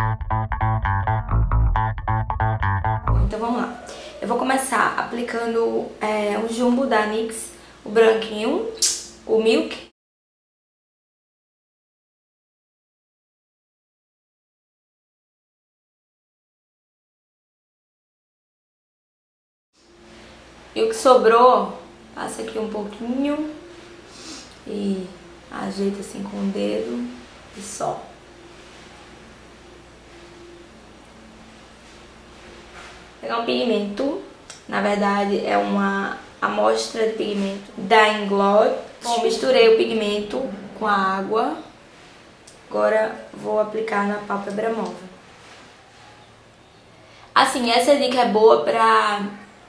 Então vamos lá. Eu vou começar aplicando o Jumbo da NYX, o branquinho, o Milk. E o que sobrou, passa aqui um pouquinho e ajeita assim com o dedo e só. Vou pegar um pigmento, na verdade é uma amostra de pigmento da Inglot. Bom, misturei o pigmento com a água, agora vou aplicar na pálpebra móvel. Assim, essa dica é boa pra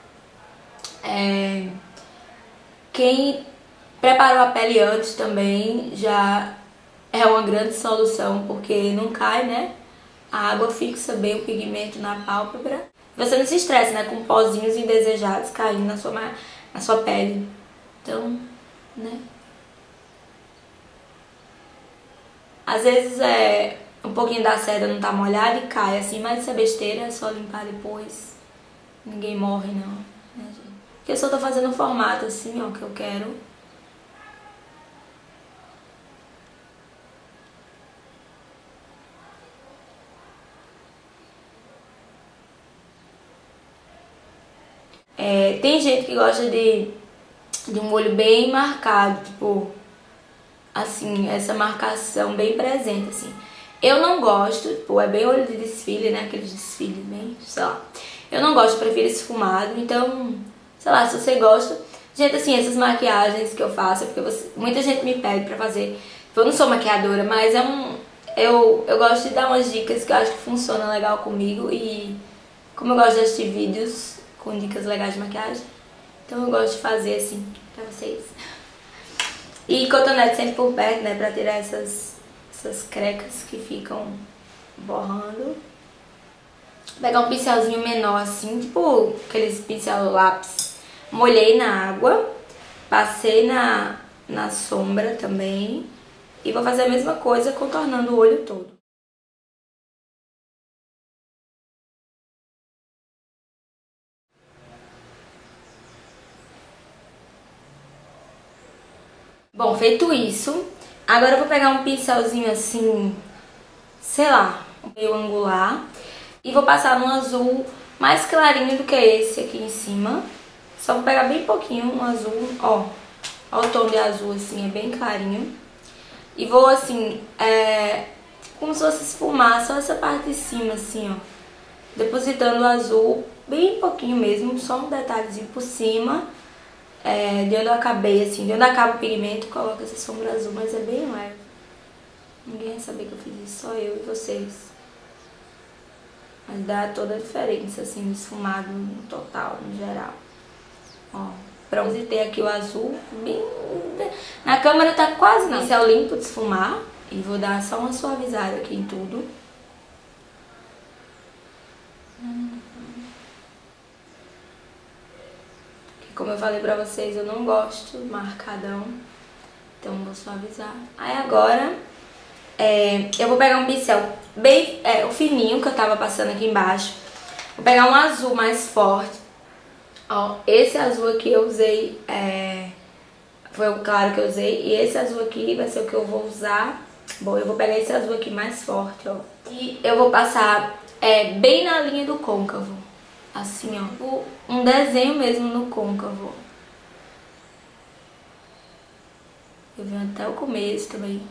quem preparou a pele antes também, já é uma grande solução, porque não cai, né? A água fixa bem o pigmento na pálpebra. Você não se estressa, né? Com pozinhos indesejados caindo na sua pele. Então, né? Às vezes um pouquinho da seda não tá molhada e cai assim, mas isso é besteira, é só limpar depois. Ninguém morre não, né, gente? Porque eu só tô fazendo um formato assim, ó, que eu quero. Tem gente que gosta de um olho bem marcado, tipo, assim, essa marcação bem presente, assim. Eu não gosto, tipo, é bem olho de desfile, né, aqueles desfiles bem, sei lá. Eu não gosto, prefiro esfumado, então, sei lá, se você gosta. Gente, assim, essas maquiagens que eu faço, é porque muita gente me pede pra fazer. Eu não sou maquiadora, mas eu gosto de dar umas dicas que eu acho que funcionam legal comigo. E como eu gosto de assistir vídeos com dicas legais de maquiagem, então eu gosto de fazer assim pra vocês. E cotonete sempre por perto, né, pra tirar essas crecas que ficam borrando. Vou pegar um pincelzinho menor assim, tipo aqueles pincel lápis. Molhei na água, passei na sombra também. E vou fazer a mesma coisa contornando o olho todo. Bom, feito isso, agora eu vou pegar um pincelzinho assim, sei lá, meio angular, e vou passar num azul mais clarinho do que esse aqui em cima. Só vou pegar bem pouquinho, um azul, ó o tom de azul assim, é bem clarinho. E vou assim, como se fosse esfumar só essa parte de cima assim, ó, depositando o azul bem pouquinho mesmo, só um detalhezinho por cima. De onde eu acabei, assim, de onde acaba o pigmento, coloco essa sombra azul, mas é bem leve. Ninguém vai saber que eu fiz isso, só eu e vocês. Mas dá toda a diferença, assim, esfumado no total, no geral. Ó, pronto. Depositei aqui o azul, bem... Na câmera tá quase não. Pincel limpo de esfumar. E vou dar só uma suavizada aqui em tudo. Como eu falei pra vocês, eu não gosto marcadão, então vou suavizar. Aí agora, eu vou pegar um pincel bem o fininho que eu tava passando aqui embaixo. Vou pegar um azul mais forte. Ó, esse azul aqui eu usei, foi o claro que eu usei. E esse azul aqui vai ser o que eu vou usar. Bom, eu vou pegar esse azul aqui mais forte, ó. E eu vou passar bem na linha do côncavo. Assim, ó, um desenho mesmo no côncavo. Eu venho até o começo também.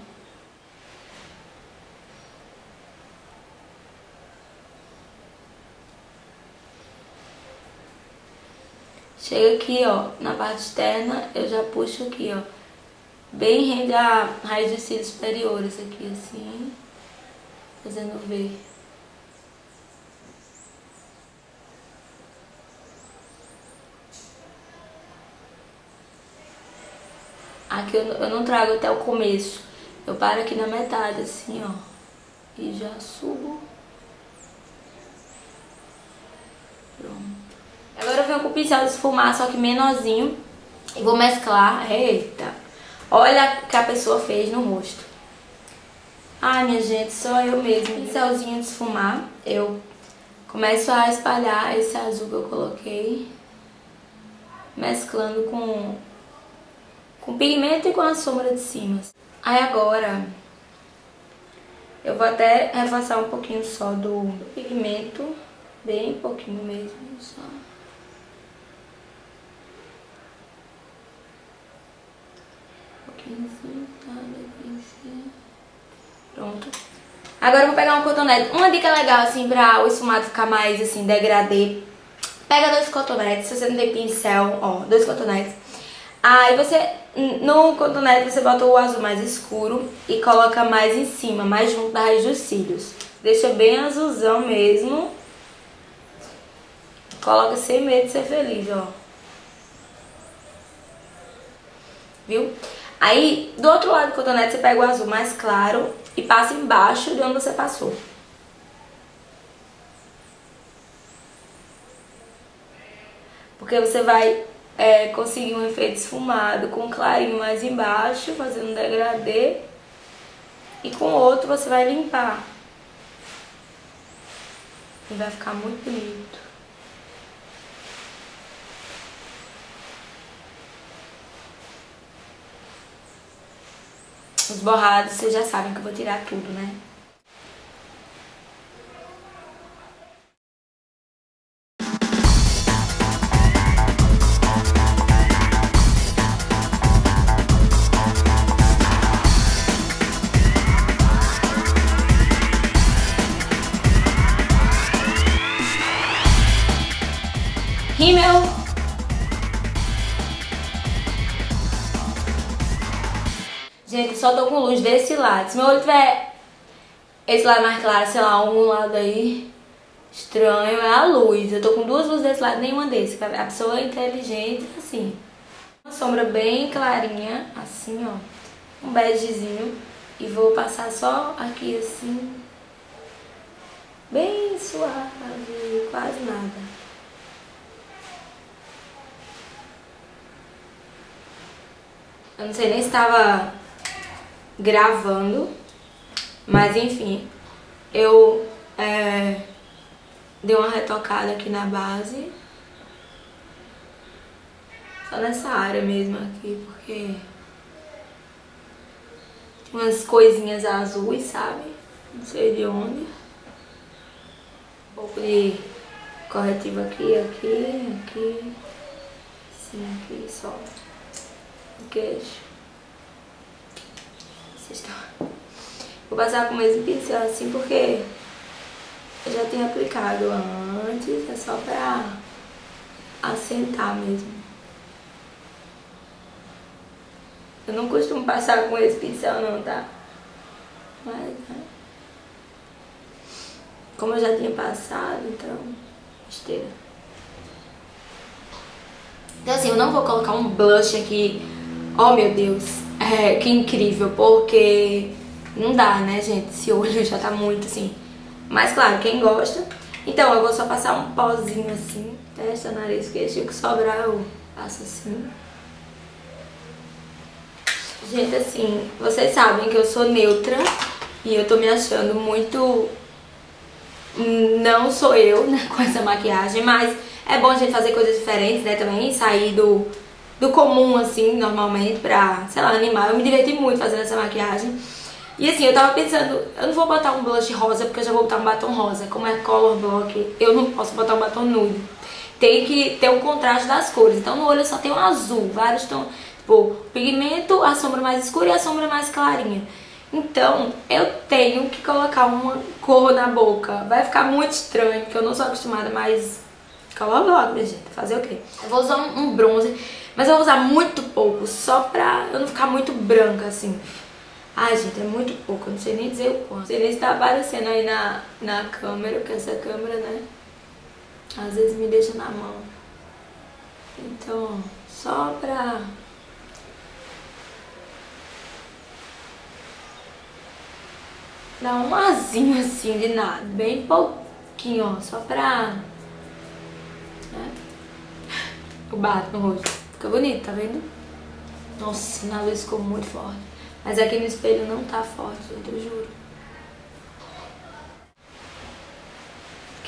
Chega aqui, ó, na parte externa, eu já puxo aqui, ó. Bem rende a raiz dos cílios superiores aqui, assim. Fazendo V. Aqui eu não trago até o começo. Eu paro aqui na metade, assim, ó. E já subo. Pronto. Agora eu venho com o pincel de esfumar, só que menorzinho. E vou mesclar. Eita! Olha o que a pessoa fez no rosto. Ai, minha gente, só eu mesmo. Pincelzinho de esfumar, eu começo a espalhar esse azul que eu coloquei, mesclando com o pigmento e com a sombra de cima. Aí agora eu vou até reforçar um pouquinho só do pigmento, bem pouquinho mesmo, só. Um pouquinho assim, tá? Pronto. Agora eu vou pegar um cotonete. Uma dica legal, assim, pra o esfumado ficar mais, assim, degradê. Pega 2 cotonetes, se você não tem pincel, ó, 2 cotonetes. Aí você, no cotonete, você bota o azul mais escuro e coloca mais em cima, mais junto da raiz dos cílios. Deixa bem azulzão mesmo. Coloca sem medo de ser feliz, ó. Viu? Aí, do outro lado do cotonete, você pega o azul mais claro e passa embaixo de onde você passou. Porque você vai conseguir um efeito esfumado com um clarinho mais embaixo, fazendo um degradê. E com o outro você vai limpar. E vai ficar muito bonito. Os borrados, vocês já sabem que eu vou tirar tudo, né? Rímel. Gente, só tô com luz desse lado. Se meu olho tiver esse lado mais claro, sei lá, um lado aí estranho, é a luz. Eu tô com 2 luzes desse lado, nenhuma desse. A pessoa é inteligente, assim. Uma sombra bem clarinha, assim, ó. Um begezinho. E vou passar só aqui, assim. Bem suave, quase nada. Eu não sei nem se estava gravando, mas enfim, eu dei uma retocada aqui na base, só nessa área mesmo aqui, porque tinha umas coisinhas azuis, sabe? Não sei de onde. Um pouco de corretivo aqui, aqui, sim, aqui só. O queixo. Vou passar com o mesmo pincel assim porque eu já tinha aplicado antes, é só pra assentar mesmo. Eu não costumo passar com esse pincel não, tá? Mas, né? Como eu já tinha passado, então, besteira. Então assim, eu não vou colocar um blush aqui, oh meu Deus, que incrível, porque não dá, né, gente? Esse olho já tá muito assim. Mas claro, quem gosta. Então eu vou só passar um pozinho assim, testa, nariz, queixo, o que sobrar eu passo assim. Gente, assim, vocês sabem que eu sou neutra e eu tô me achando muito... Não sou eu, né, com essa maquiagem, mas é bom a gente fazer coisas diferentes, né, também, sair do comum, assim, normalmente, pra, sei lá, animar. Eu me diverti muito fazendo essa maquiagem. E assim, eu tava pensando, eu não vou botar um blush rosa, porque eu já vou botar um batom rosa. Como é color block, eu não posso botar um batom nude. Tem que ter um contraste das cores. Então no olho só tem um azul, vários tons, tipo, pigmento, a sombra mais escura e a sombra mais clarinha. Então, eu tenho que colocar uma cor na boca. Vai ficar muito estranho, porque eu não sou acostumada, mas... Color block, minha gente, fazer o quê? Eu vou usar um bronzer, mas eu vou usar muito pouco, só pra eu não ficar muito branca, assim. Ai, gente, é muito pouco, eu não sei nem dizer o quanto. Não sei nem se tá aparecendo aí na câmera, porque essa câmera, né, às vezes me deixa na mão. Então, só pra... dar um arzinho assim de nada, bem pouquinho, ó, só pra... né? Eu bato no rosto, fica bonito, tá vendo? Nossa, na luz ficou muito forte. Mas aqui no espelho não tá forte, gente, eu juro.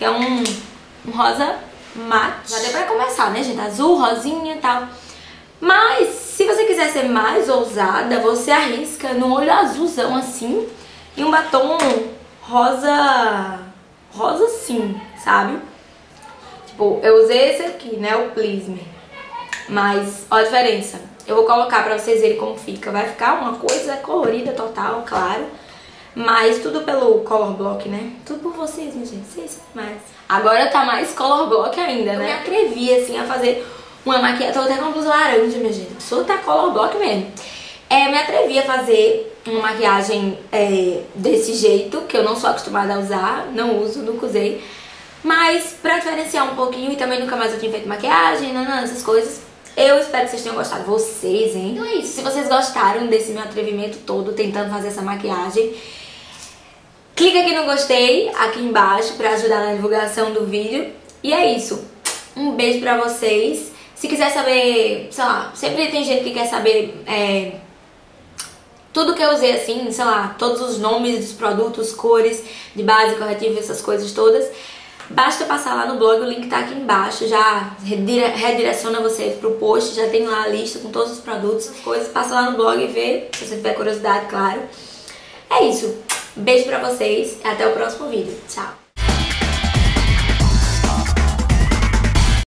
que é um rosa mate. Já deu pra começar, né, gente? Azul, rosinha e tal. Mas, se você quiser ser mais ousada, você arrisca no olho azulzão assim e um batom rosa sim, sabe? Tipo, eu usei esse aqui, né, o Please Me. Mas, ó a diferença. Eu vou colocar pra vocês verem como fica. Vai ficar uma coisa colorida total, claro. Mas tudo pelo Color Block, né? Tudo por vocês, minha gente. Vocês mais. Agora tá mais Color Block ainda, né? Eu me atrevi, assim, a fazer uma maquiagem. Tô até com uma blusa laranja, minha gente. A pessoa tá Color Block mesmo. Me atrevi a fazer uma maquiagem desse jeito, que eu não sou acostumada a usar. Não uso, nunca usei. Mas pra diferenciar um pouquinho, e também nunca mais eu tinha feito maquiagem, essas coisas. Eu espero que vocês tenham gostado. Vocês, hein? Então é isso. Se vocês gostaram desse meu atrevimento todo, tentando fazer essa maquiagem, clica aqui no gostei, aqui embaixo, pra ajudar na divulgação do vídeo. E é isso. Um beijo pra vocês. Se quiser saber, sei lá, sempre tem gente que quer saber tudo que eu usei assim, sei lá, todos os nomes dos produtos, cores, de base, corretivo, essas coisas todas. Basta passar lá no blog, o link tá aqui embaixo, já redireciona você pro post, já tem lá a lista com todos os produtos, as coisas. Passa lá no blog e vê, se você tiver curiosidade, claro. É isso. Beijo pra vocês e até o próximo vídeo. Tchau!